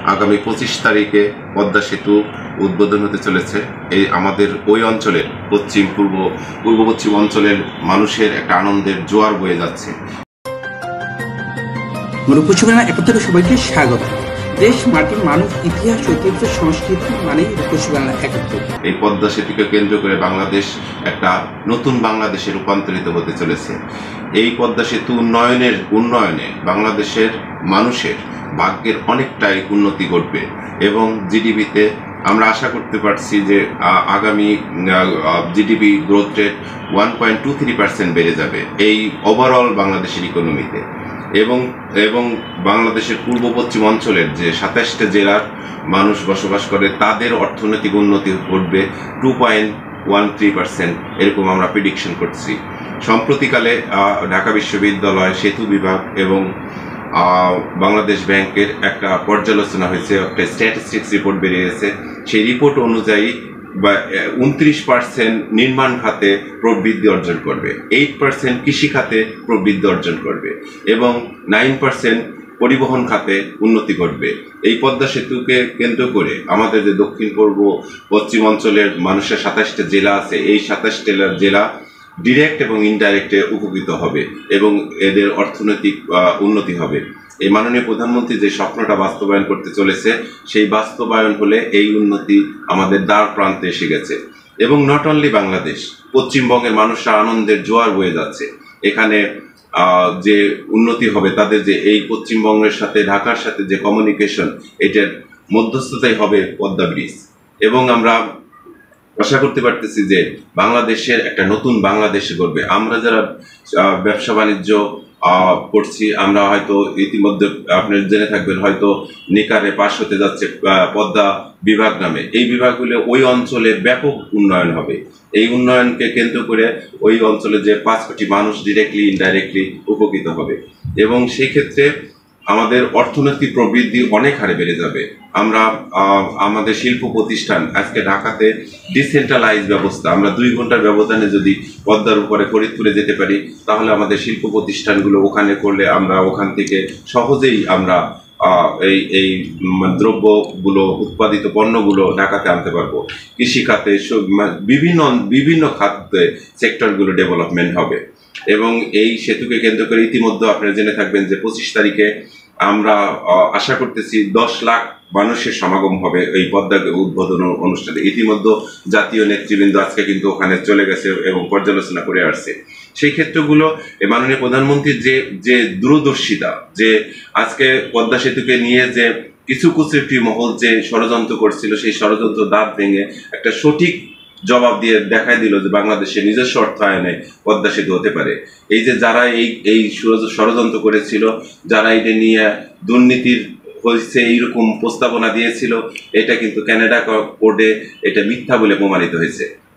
আগামী 25 তারিখে পদ্মা সেতু উদ্বোধন হতে চলেছে। এই আমাদের ওই অঞ্চলের পূর্ব পশ্চিম অঞ্চলের মানুষের একটা আনন্দের জোয়ার বয়ে যাচ্ছে। রূপসী বাংলা 71 সবাইকে স্বাগত। দেশ, মাটি, মানুষ, ইতিহাস, ঐতিহ্য, সংস্কৃতি মানে রূপসী বাংলা 71। এই পদ্মা সেতুকে কেন্দ্র করে বাংলাদেশ একটা নতুন বাংলাদেশে রূপান্তরিত হতে চলেছে। এই পদ্মা সেতু উন্নয়নে বাংলাদেশের মানুষের ভাগ্যের অনেকটাই উন্নতি ঘটবে এবং জিডিপিতে আমরা আশা করতে পারছি যে আগামী জিডিপি গ্রোথ রেট 1.23% বেড়ে যাবে এই ওভারঅল বাংলাদেশের ইকোনমিতে। এবং বাংলাদেশের পূর্ব পশ্চিম অঞ্চলের যে 27টা জেলার মানুষ বসবাস করে তাদের অর্থনৈতিক উন্নতি ঘটবে 2.13%, এরকম আমরা প্রেডিকশন করছি। সম্প্রতিকালে ঢাকা বিশ্ববিদ্যালয় সেতু বিভাগ এবং বাংলাদেশ ব্যাংকের একটা পর্যালোচনা হয়েছে, একটা স্ট্যাটিস্টিক্স রিপোর্ট বেরিয়েছে। সেই রিপোর্ট অনুযায়ী 29% নির্মাণ খাতে প্রবৃদ্ধি অর্জন করবে, 8% কৃষি খাতে প্রবৃদ্ধি অর্জন করবে এবং 9% পরিবহন খাতে উন্নতি ঘটবে। এই পদ্মা সেতুকে কেন্দ্র করে আমাদের যে দক্ষিণ পূর্ব পশ্চিম অঞ্চলের মানুষের 27টা জেলা আছে, এই 27টা জেলা ডিরেক্ট এবং ইনডাইরেক্টে উপকৃত হবে এবং এদের অর্থনৈতিক উন্নতি হবে। এই মাননীয় প্রধানমন্ত্রী যে স্বপ্নটা বাস্তবায়ন করতে চলেছে, সেই বাস্তবায়ন হলে এই উন্নতি আমাদের দ্বার প্রান্তে এসে গেছে। এবং নট অনলি বাংলাদেশ, পশ্চিমবঙ্গের মানুষরা আনন্দের জোয়ার বয়ে যাচ্ছে। এখানে যে উন্নতি হবে তাদের যে এই পশ্চিমবঙ্গের সাথে ঢাকার সাথে যে কমিউনিকেশন, এটার মধ্যস্থতাই হবে পদ্মা ব্রিজ। এবং আমরা আশা করতে পারতেছি যে বাংলাদেশের একটা নতুন বাংলাদেশ গড়বে। আমরা যারা ব্যবসা বাণিজ্য করছি, আমরা হয়তো ইতিমধ্যে আপনি জেনে থাকবেন, হয়তো নিকারে পাশ হতে যাচ্ছে পদ্মা বিভাগ নামে। এই বিভাগগুলো ওই অঞ্চলে ব্যাপক উন্নয়ন হবে। এই উন্নয়নকে কেন্দ্র করে ওই অঞ্চলে যে 5 কোটি মানুষ ডিরেক্টলি ইনডাইরেক্টলি উপকৃত হবে এবং সেই ক্ষেত্রে আমাদের অর্থনৈতিক প্রবৃদ্ধি অনেক হারে বেড়ে যাবে। আমরা আমাদের শিল্প প্রতিষ্ঠান আজকে ঢাকাতে ডিসেন্ট্রালাইজ ব্যবস্থা, আমরা 2 ঘন্টার ব্যবধানে যদি পদ্মার উপরে ফরিদপুরে যেতে পারি, তাহলে আমাদের শিল্প প্রতিষ্ঠানগুলো ওখানে করলে আমরা ওখান থেকে সহজেই আমরা এই দ্রব্যগুলো, উৎপাদিত পণ্যগুলো ঢাকাতে আনতে পারবো। কৃষি খাতে বিভিন্ন খাতে সেক্টরগুলো ডেভেলপমেন্ট হবে এবং এই সেতুকে কেন্দ্র করে ইতিমধ্যে আপনারা জেনে থাকবেন যে 25 তারিখে আমরা আশা করতেছি 10 লাখ মানুষের সমাগম হবে এই পদ্মা উদ্বোধন অনুষ্ঠানে। ইতিমধ্যে জাতীয় নেতৃবৃন্দ আজকে কিন্তু ওখানে চলে গেছে এবং পর্যালোচনা করে আসছে। সেই ক্ষেত্রগুলো মাননীয় প্রধানমন্ত্রীর যে দূরদর্শিতা, যে আজকে পদ্মা সেতুকে নিয়ে যে কিছু কুচক্রী মহল যে ষড়যন্ত্র করছিল, সেই ষড়যন্ত্র দাঁত ভেঙে একটা সঠিক জবাব দিয়ে দেখাই দিল যে বাংলাদেশের নিজস্ব অর্থায়নে পদ্মা সেতু হতে পারে। এই যে যারা এই ষড়যন্ত্র করেছিল, যারা এটা নিয়ে দুর্নীতির হয়েছে এইরকম প্রস্তাবনা দিয়েছিল, এটা কিন্তু কানাডা কোর্টে এটা মিথ্যা বলে প্রমাণিত হয়েছে।